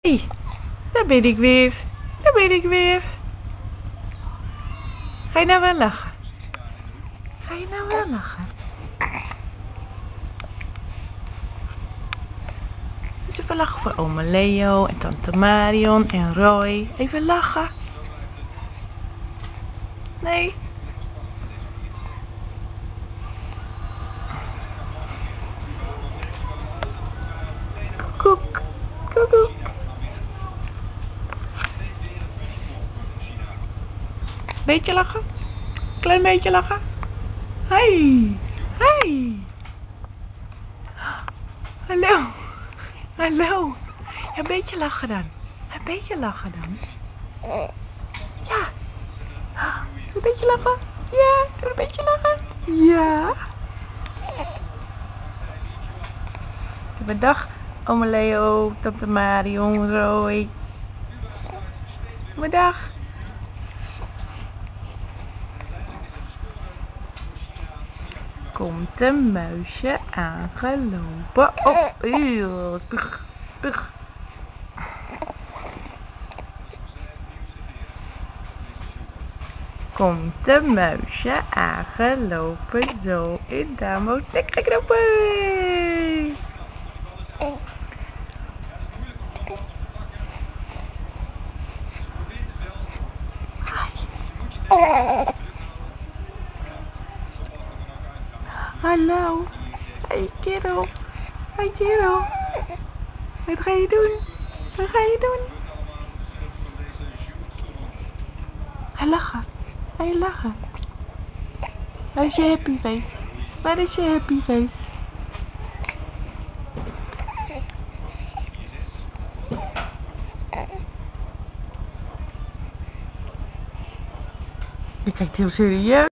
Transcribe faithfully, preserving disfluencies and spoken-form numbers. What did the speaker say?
Hé, daar ben ik weer. Daar ben ik weer. Ga je nou wel lachen? Ga je nou wel lachen? Dus even lachen voor oma Leo en tante Marion en Roy. Even lachen. Nee. Koek. Koek. Beetje lachen? Klein beetje lachen? Hey. Hey. Hallo. Hallo. Ja, een beetje lachen dan. Een beetje lachen dan. Ja. Een beetje lachen. Ja, doe een beetje lachen. Ja. Bedag, oma Leo, tante Marion, Roy. Bedag. Komt een muisje aangelopen. Oh, eeuw. Pug, pug. Komt een muisje aangelopen. Zo in de apotheek gekropen. Hallo. Hey kerel. Hey kerel. Wat ga je doen? Wat ga je doen? Hij lachen. Hij lachen. Waar is je happy face? Waar is je happy face? Je kijkt heel serieus.